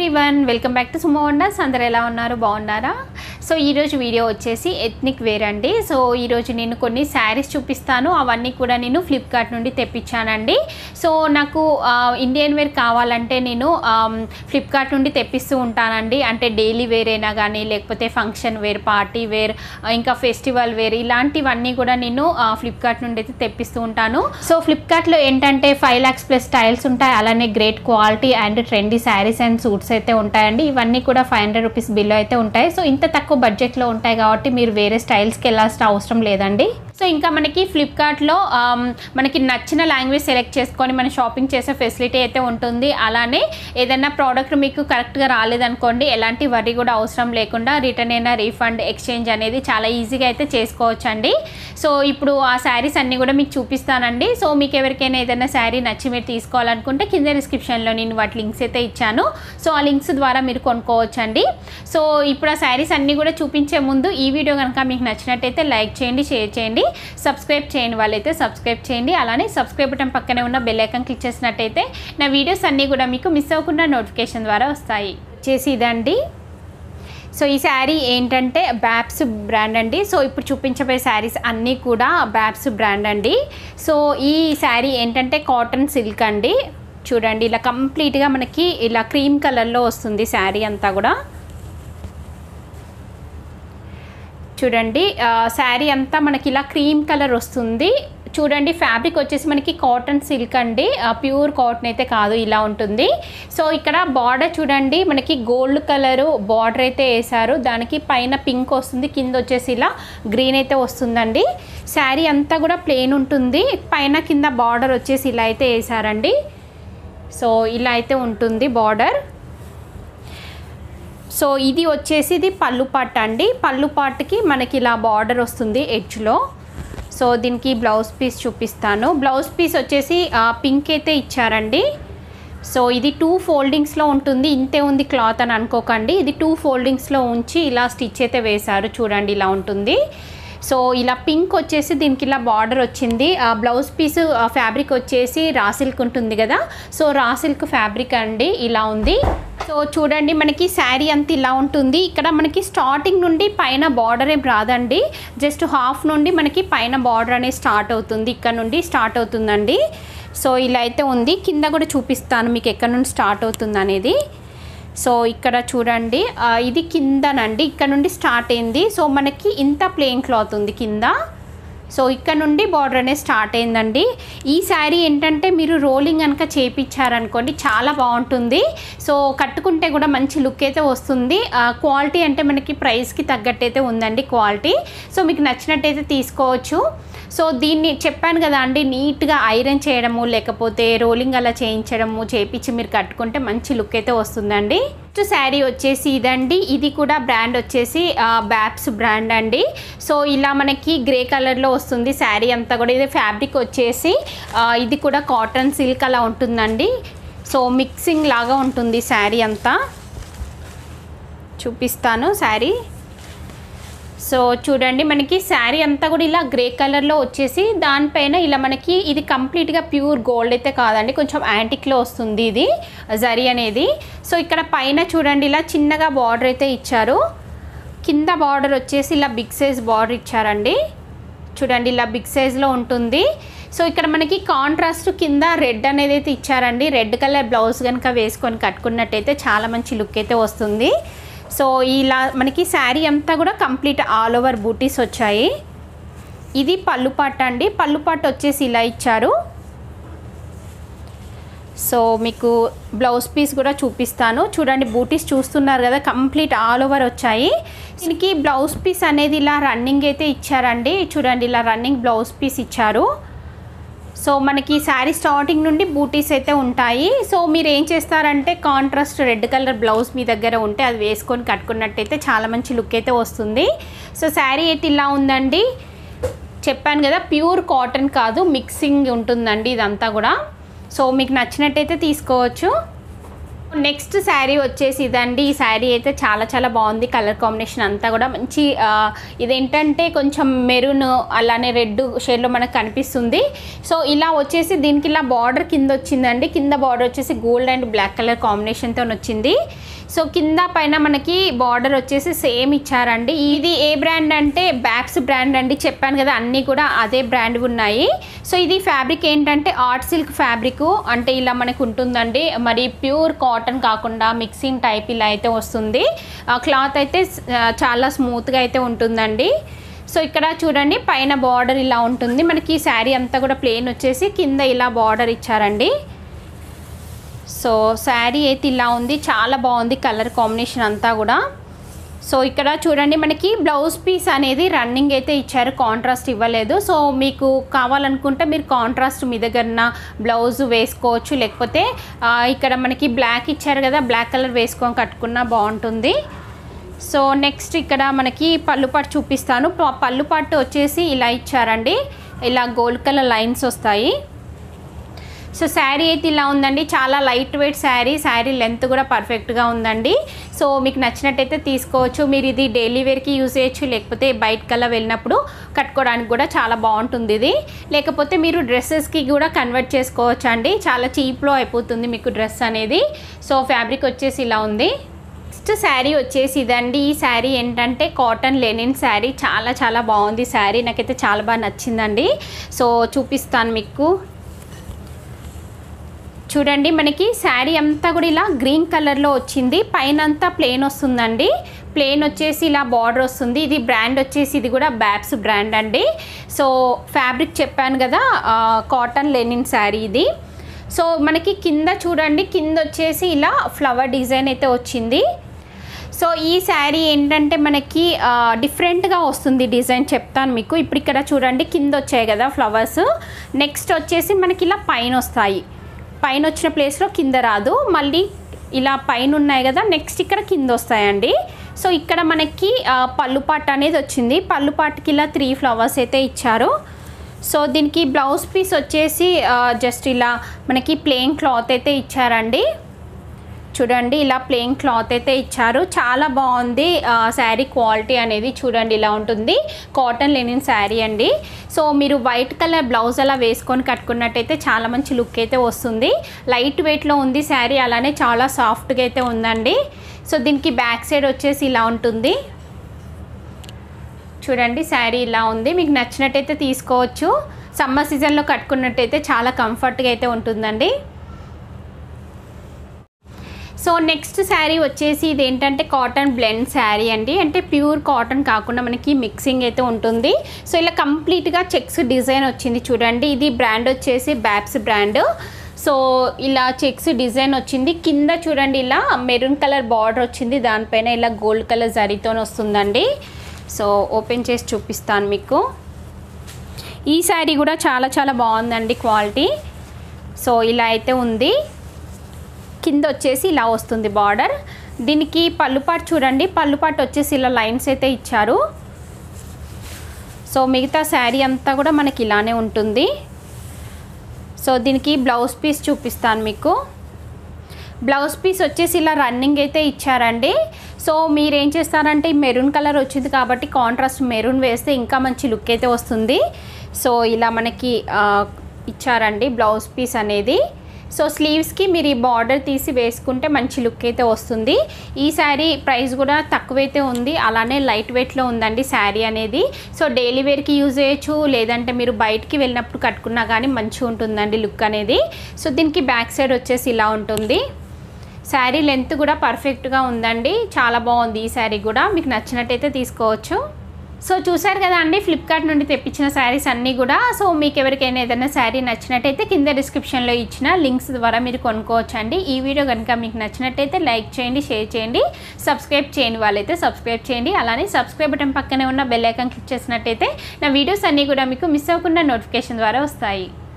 Everyone welcome back to Sumo Wonders. అందరు ఎలా ఉన్నారు, బాగున్నారా? సో ఈరోజు వీడియో వచ్చేసి ఎథ్నిక్ వేర్ అండి. సో ఈరోజు నేను కొన్ని శారీస్ చూపిస్తాను. అవన్నీ కూడా నేను ఫ్లిప్కార్ట్ నుండి తెప్పించానండి. సో నాకు ఇండియన్ వేర్ కావాలంటే నేను ఫ్లిప్కార్ట్ నుండి తెప్పిస్తూ ఉంటానండి. అంటే డైలీ వేర్ అయినా కానీ, లేకపోతే ఫంక్షన్ వేర్, పార్టీ వేర్, ఇంకా ఫెస్టివల్ వేర్, ఇలాంటివన్నీ కూడా నేను ఫ్లిప్కార్ట్ నుండి అయితే తెప్పిస్తూ ఉంటాను. సో ఫ్లిప్కార్ట్లో ఏంటంటే 5 lakhs ప్లస్ స్టైల్స్ ఉంటాయి. అలానే great quality and trendy saris and suits అయితే ఉంటాయండి. ఇవన్నీ కూడా 500 రూపీస్ బిల్లో అయితే ఉంటాయి. సో ఇంత తక్కువ బడ్జెట్లో ఉంటాయి కాబట్టి మీరు వేరే స్టైల్స్కి వెళ్ళాల్సిన అవసరం లేదండి. సో ఇంకా మనకి ఫ్లిప్కార్ట్లో మనకి నచ్చిన లాంగ్వేజ్ సెలెక్ట్ చేసుకొని మనం షాపింగ్ చేసే ఫెసిలిటీ అయితే ఉంటుంది. అలానే ఏదైనా ప్రోడక్ట్ మీకు కరెక్ట్గా రాలేదనుకోండి, ఎలాంటి వరీ కూడా అవసరం లేకుండా రిటర్న్ అయినా, రీఫండ్, ఎక్స్చేంజ్ అనేది చాలా ఈజీగా అయితే చేసుకోవచ్చండి. సో ఇప్పుడు ఆ శారీస్ అన్నీ కూడా మీకు చూపిస్తానండి. సో మీకు ఎవరికైనా ఏదైనా శారీ నచ్చి మీరు తీసుకోవాలనుకుంటే కింద డిస్క్రిప్షన్లో నేను వాటి లింక్స్ అయితే ఇచ్చాను. సో ఆ లింక్స్ ద్వారా మీరు కొనుక్కోవచ్చండి. సో ఇప్పుడు ఆ శారీస్ అన్నీ కూడా చూపించే ముందు ఈ వీడియో కనుక మీకు నచ్చినట్టయితే లైక్ చేయండి, షేర్ చేయండి, సబ్స్క్రైబ్ చేయని వాళ్ళైతే సబ్స్క్రైబ్ చేయండి. అలానే సబ్స్క్రైబ్ బటన్ పక్కనే ఉన్న బెల్ ఐకాన్ క్లిక్ చేసినట్టయితే నా వీడియోస్ అన్నీ కూడా మీకు మిస్ అవ్వకుండా నోటిఫికేషన్ ద్వారా వస్తాయి. చేసి ఇదండి. సో ఈ శారీ ఏంటంటే బ్యాప్స్ బ్రాండ్ అండి. సో ఇప్పుడు చూపించబోయే శారీస్ అన్నీ కూడా బ్యాప్స్ బ్రాండ్ అండి. సో ఈ శారీ ఏంటంటే కాటన్ సిల్క్ అండి. చూడండి, ఇలా కంప్లీట్గా మనకి ఇలా క్రీమ్ కలర్లో వస్తుంది శారీ అంతా కూడా. చూడండి, శారీ అంతా మనకి ఇలా క్రీమ్ కలర్ వస్తుంది. చూడండి, ఫ్యాబ్రిక్ వచ్చేసి మనకి కాటన్ సిల్క్ అండి, ప్యూర్ కాటన్ అయితే కాదు, ఇలా ఉంటుంది. సో ఇక్కడ బార్డర్ చూడండి, మనకి గోల్డ్ కలరు బార్డర్ అయితే వేసారు. దానికి పైన పింక్ వస్తుంది, కింద వచ్చేసి ఇలా గ్రీన్ అయితే వస్తుందండి. శారీ అంతా కూడా ప్లెయిన్ ఉంటుంది. పైన కింద బార్డర్ వచ్చేసి ఇలా అయితే వేసారండి. సో ఇలా అయితే ఉంటుంది బార్డర్. సో ఇది వచ్చేసి ఇది పళ్ళు పార్ట్ అండి. పళ్ళు పార్ట్కి మనకి ఇలా బార్డర్ వస్తుంది ఎడ్జ్లో. సో దీనికి బ్లౌజ్ పీస్ చూపిస్తాను. బ్లౌజ్ పీస్ వచ్చేసి పింక్ అయితే ఇచ్చారండి. సో ఇది 2 ఫోల్డింగ్స్లో ఉంటుంది. ఇంతే ఉంది క్లాత్ అని అనుకోకండి, ఇది 2 ఫోల్డింగ్స్లో ఉంచి ఇలా స్టిచ్ అయితే వేశారు. చూడండి, ఇలా ఉంటుంది. సో ఇలా పింక్ వచ్చేసి దీనికి ఇలా బార్డర్ వచ్చింది. బ్లౌజ్ పీస్ ఫ్యాబ్రిక్ వచ్చేసి రా సిల్క్ ఉంటుంది కదా, సో రా సిల్క్ ఫ్యాబ్రిక్ అండి, ఇలా ఉంది. సో చూడండి, మనకి శారీ అంతా ఇలా ఉంటుంది. ఇక్కడ మనకి స్టార్టింగ్ నుండి పైన బార్డర్ ఏం రాదండి, జస్ట్ హాఫ్ నుండి మనకి పైన బార్డర్ అనేది స్టార్ట్ అవుతుంది. ఇక్కడ నుండి స్టార్ట్ అవుతుందండి. సో ఇలా అయితే ఉంది. కింద కూడా చూపిస్తాను మీకు ఎక్కడ నుండి స్టార్ట్ అవుతుంది అనేది. సో ఇక్కడ చూడండి, ఇది కిందనండి, ఇక్కడ నుండి స్టార్ట్ అయింది. సో మనకి ఇంత ప్లెయిన్ క్లాత్ ఉంది కింద. సో ఇక్కడ నుండి బార్డర్ అనేది స్టార్ట్ అయిందండి. ఈ శారీ ఏంటంటే మీరు రోలింగ్ కనుక చేయించారనుకోండి చాలా బాగుంటుంది. సో కట్టుకుంటే కూడా మంచి లుక్ అయితే వస్తుంది. క్వాలిటీ అంటే మనకి ప్రైస్కి తగ్గట్టయితే ఉందండి క్వాలిటీ. సో మీకు నచ్చినట్టయితే తీసుకోవచ్చు. సో దీన్ని చెప్పాను కదా అండి, నీట్గా ఐరన్ చేయడము, లేకపోతే రోలింగ్ అలా చేయించడము చేయించి మీరు కట్టుకుంటే మంచి లుక్ అయితే వస్తుందండి. నెక్స్ట్ శారీ వచ్చేసి ఇదండి. ఇది కూడా బ్రాండ్ వచ్చేసి బ్యాప్స్ బ్రాండ్ అండి. సో ఇలా మనకి గ్రే కలర్లో వస్తుంది శారీ అంతా కూడా. ఇది ఫ్యాబ్రిక్ వచ్చేసి ఇది కూడా కాటన్ సిల్క్ అలా ఉంటుందండి. సో మిక్సింగ్ లాగా ఉంటుంది శారీ అంతా. చూపిస్తాను శారీ. సో చూడండి, మనకి శారీ అంతా కూడా ఇలా గ్రే కలర్లో వచ్చేసి దానిపైన ఇలా మనకి ఇది కంప్లీట్గా ప్యూర్ గోల్డ్ అయితే కాదండి, కొంచెం యాంటిక్లో వస్తుంది ఇది జరీ అనేది. సో ఇక్కడ పైన చూడండి ఇలా చిన్నగా బార్డర్ అయితే ఇచ్చారు. కింద బార్డర్ వచ్చేసి ఇలా బిగ్ సైజ్ బార్డర్ ఇచ్చారండి. చూడండి, ఇలా బిగ్ సైజ్లో ఉంటుంది. సో ఇక్కడ మనకి కాంట్రాస్ట్ కింద రెడ్ అనేది అయితే ఇచ్చారండి. రెడ్ కలర్ బ్లౌజ్ కనుక వేసుకొని కట్టుకున్నట్టయితే చాలా మంచి లుక్ అయితే వస్తుంది. సో ఇలా మనకి శారీ అంతా కూడా కంప్లీట్ ఆల్ ఓవర్ బూటీస్ వచ్చాయి. ఇది పళ్ళు పాట అండి. పళ్ళు పాట వచ్చేసి ఇలా ఇచ్చారు. సో మీకు బ్లౌజ్ పీస్ కూడా చూపిస్తాను. చూడండి, బూటీస్ చూస్తున్నారు కదా, కంప్లీట్ ఆల్ ఓవర్ వచ్చాయి. దీనికి బ్లౌజ్ పీస్ అనేది ఇలా రన్నింగ్ అయితే ఇచ్చారండి. చూడండి, ఇలా రన్నింగ్ బ్లౌజ్ పీస్ ఇచ్చారు. సో మనకి శారీ స్టార్టింగ్ నుండి బూటీస్ అయితే ఉంటాయి. సో మీరు ఏం చేస్తారంటే కాంట్రాస్ట్ రెడ్ కలర్ బ్లౌజ్ మీ దగ్గర ఉంటే అది వేసుకొని కట్టుకున్నట్టయితే చాలా మంచి లుక్ అయితే వస్తుంది. సో శారీ అయితే ఇలా ఉందండి. చెప్పాను కదా, ప్యూర్ కాటన్ కాదు, మిక్సింగ్ ఉంటుందండి ఇదంతా కూడా. సో మీకు నచ్చినట్టయితే తీసుకోవచ్చు. నెక్స్ట్ శారీ వచ్చేసి ఇదండి. ఈ శారీ అయితే చాలా చాలా బాగుంది. కలర్ కాంబినేషన్ అంతా కూడా మంచి ఇదేంటంటే కొంచెం మెరూన్ అలానే రెడ్ షేడ్లో మనకు కనిపిస్తుంది. సో ఇలా వచ్చేసి దీనికి ఇలా బార్డర్ కింద వచ్చిందండి. కింద బార్డర్ వచ్చేసి గోల్డ్ అండ్ బ్లాక్ కలర్ కాంబినేషన్తో వచ్చింది. సో కింద పైన మనకి బార్డర్ వచ్చేసి సేమ్ ఇచ్చారండి. ఇది ఏ బ్రాండ్ అంటే బ్యాక్స్ బ్రాండ్ అండి. చెప్పాను కదా అన్నీ కూడా అదే బ్రాండ్ ఉన్నాయి. సో ఇది ఫ్యాబ్రిక్ ఏంటంటే ఆర్ట్ సిల్క్ ఫ్యాబ్రిక్ అంటే ఇలా మనకు ఉంటుందండి. మరి ప్యూర్ కాటన్ కాకుండా మిక్సింగ్ టైప్ ఇలా అయితే వస్తుంది. క్లాత్ అయితే చాలా స్మూత్గా అయితే ఉంటుందండి. సో ఇక్కడ చూడండి పైన బార్డర్ ఇలా ఉంటుంది. మనకి ఈ శారీ అంతా కూడా ప్లెయిన్ వచ్చేసి కింద ఇలా బార్డర్ ఇచ్చారండి. సో శారీ అయితే ఇలా ఉంది. చాలా బాగుంది కలర్ కాంబినేషన్ అంతా కూడా. సో ఇక్కడ చూడండి మనకి బ్లౌజ్ పీస్ అనేది రన్నింగ్ అయితే ఇచ్చారు, కాంట్రాస్ట్ ఇవ్వలేదు. సో మీకు కావాలనుకుంటే మీరు కాంట్రాస్ట్ మీ దగ్గర బ్లౌజ్ వేసుకోవచ్చు. లేకపోతే ఇక్కడ మనకి బ్లాక్ ఇచ్చారు కదా, బ్లాక్ కలర్ వేసుకొని కట్టుకున్నా బాగుంటుంది. సో నెక్స్ట్ ఇక్కడ మనకి పళ్ళు పాటు చూపిస్తాను. పళ్ళు పాటు వచ్చేసి ఇలా ఇచ్చారండి. ఇలా గోల్డ్ కలర్ లైన్స్ వస్తాయి. సో శారీ అయితే ఇలా ఉందండి. చాలా light weight sari. Sari length కూడా పర్ఫెక్ట్గా ఉందండి. సో మీకు నచ్చినట్టయితే తీసుకోవచ్చు. మీరు ఇది డైలీ వేర్కి యూజ్ చేయొచ్చు, లేకపోతే బయటకల్లా వెళ్ళినప్పుడు కట్టుకోవడానికి కూడా చాలా బాగుంటుంది ఇది. లేకపోతే మీరు డ్రెస్సెస్కి కూడా కన్వర్ట్ చేసుకోవచ్చు అండి. చాలా చీప్లో అయిపోతుంది మీకు డ్రెస్ అనేది. సో ఫ్యాబ్రిక్ వచ్చేసి ఇలా ఉంది. నెక్స్ట్ శారీ వచ్చేసి ఇదండి. ఈ శారీ ఏంటంటే కాటన్ లెనిన్ శారీ. చాలా చాలా బాగుంది శారీ. నాకైతే చాలా బాగా నచ్చిందండి. సో చూపిస్తాను మీకు. చూడండి మనకి శారీ అంతా కూడా ఇలా గ్రీన్ కలర్లో వచ్చింది. పైన అంతా ప్లెయిన్ వస్తుందండి. ప్లెయిన్ వచ్చేసి ఇలా బార్డర్ వస్తుంది. ఇది బ్రాండ్ వచ్చేసి ఇది కూడా బ్యాప్స్ బ్రాండ్ అండి. సో ఫ్యాబ్రిక్ చెప్పాను కదా, కాటన్ లెనిన్ శారీ ఇది. సో మనకి కింద చూడండి, కింద వచ్చేసి ఇలా ఫ్లవర్ డిజైన్ అయితే వచ్చింది. సో ఈ శారీ ఏంటంటే మనకి డిఫరెంట్గా వస్తుంది డిజైన్, చెప్తాను మీకు. ఇప్పుడు ఇక్కడ చూడండి కింద వచ్చాయి కదా ఫ్లవర్స్. నెక్స్ట్ వచ్చేసి మనకి ఇలా పైన వస్తాయి. పైన వచ్చిన ప్లేస్లో కింద రాదు, మళ్ళీ ఇలా పైన ఉన్నాయి కదా, నెక్స్ట్ ఇక్కడ కింద వస్తాయండి. సో ఇక్కడ మనకి పళ్ళు పాట అనేది వచ్చింది. పళ్ళు పాటకి ఇలా 3 ఫ్లవర్స్ అయితే ఇచ్చారు. సో దీనికి బ్లౌజ్ పీస్ వచ్చేసి జస్ట్ ఇలా మనకి ప్లెయిన్ క్లాత్ అయితే ఇచ్చారండి. చూడండి ఇలా ప్లెయిన్ క్లాత్ అయితే ఇచ్చారు. చాలా బాగుంది శారీ క్వాలిటీ అనేది. చూడండి ఇలా ఉంటుంది. కాటన్ లెనిన్ శారీ అండి. సో మీరు వైట్ కలర్ బ్లౌజ్ అలా వేసుకొని కట్టుకున్నట్టయితే చాలా మంచి లుక్ అయితే వస్తుంది. లైట్ వెయిట్లో ఉంది శారీ, అలానే చాలా సాఫ్ట్గా అయితే ఉందండి. సో దీనికి బ్యాక్ సైడ్ వచ్చేసి ఇలా ఉంటుంది. చూడండి శారీ ఇలా ఉంది. మీకు నచ్చినట్టయితే తీసుకోవచ్చు. సమ్మర్ సీజన్లో కట్టుకున్నట్టయితే చాలా కంఫర్ట్గా అయితే ఉంటుందండి. సో నెక్స్ట్ శారీ వచ్చేసి ఇది ఏంటంటే కాటన్ బ్లెండ్ శారీ అండి. అంటే ప్యూర్ కాటన్ కాకుండా మనకి మిక్సింగ్ అయితే ఉంటుంది. సో ఇలా కంప్లీట్గా చెక్స్ డిజైన్ వచ్చింది. చూడండి ఇది బ్రాండ్ వచ్చేసి బ్యాప్స్ బ్రాండ్. సో ఇలా చెక్స్ డిజైన్ వచ్చింది. కింద చూడండి ఇలా మెరూన్ కలర్ బార్డర్ వచ్చింది. దానిపైన ఇలా గోల్డ్ కలర్ జరీతో వస్తుందండి. సో ఓపెన్ చేసి చూపిస్తాను మీకు. ఈ శారీ కూడా చాలా చాలా బాగుందండి క్వాలిటీ. సో ఇలా అయితే ఉంది. కింద వచ్చేసి ఇలా వస్తుంది బార్డర్. దీనికి పళ్ళు పాటు చూడండి, పళ్ళు పాటు వచ్చేసి ఇలా లైన్స్ అయితే ఇచ్చారు. సో మిగతా శారీ అంతా కూడా మనకి ఇలానే ఉంటుంది. సో దీనికి బ్లౌజ్ పీస్ చూపిస్తాను మీకు. బ్లౌజ్ పీస్ వచ్చేసి ఇలా రన్నింగ్ అయితే ఇచ్చారండి. సో మీరు ఏం చేస్తారంటే మెరూన్ కలర్ వచ్చింది కాబట్టి కాంట్రాస్ట్ మెరూన్ వేస్తే ఇంకా మంచి లుక్ అయితే వస్తుంది. సో ఇలా మనకి ఇచ్చారండి బ్లౌజ్ పీస్ అనేది. సో స్లీవ్స్కి మీరు ఈ బార్డర్ తీసి వేసుకుంటే మంచి లుక్ అయితే వస్తుంది. ఈ శారీ ప్రైస్ కూడా తక్కువైతే ఉంది, అలానే లైట్ వెయిట్లో ఉందండి శారీ అనేది. సో డైలీ వేర్కి యూజ్ చేయొచ్చు, లేదంటే మీరు బయటికి వెళ్ళినప్పుడు కట్టుకున్నా కానీ మంచిగా ఉంటుందండి లుక్ అనేది. సో దీనికి బ్యాక్ సైడ్ వచ్చేసి ఇలా ఉంటుంది. శారీ లెంత్ కూడా పర్ఫెక్ట్గా ఉందండి. చాలా బాగుంది ఈ శారీ కూడా. మీకు నచ్చినట్టయితే తీసుకోవచ్చు. సో చూసారు కదా అండి ఫ్లిప్కార్ట్ నుండి తెప్పించిన శారీస్ అన్నీ కూడా. సో మీకు ఎవరికైనా ఏదైనా శారీ నచ్చినట్టయితే కింద డిస్క్రిప్షన్లో ఇచ్చిన లింక్స్ ద్వారా మీరు కొనుక్కోవచ్చు అండి. ఈ వీడియో కనుక మీకు నచ్చినట్టయితే లైక్ చేయండి, షేర్ చేయండి, సబ్స్క్రైబ్ చేయని వాళ్ళైతే సబ్స్క్రైబ్ చేయండి. అలానే సబ్స్క్రైబ్ బటన్ పక్కనే ఉన్న బెల్ ఐకాన్ క్లిక్ చేసినట్టయితే నా వీడియోస్ అన్నీ కూడా మీకు మిస్ అవ్వకుండా నోటిఫికేషన్ ద్వారా వస్తాయి.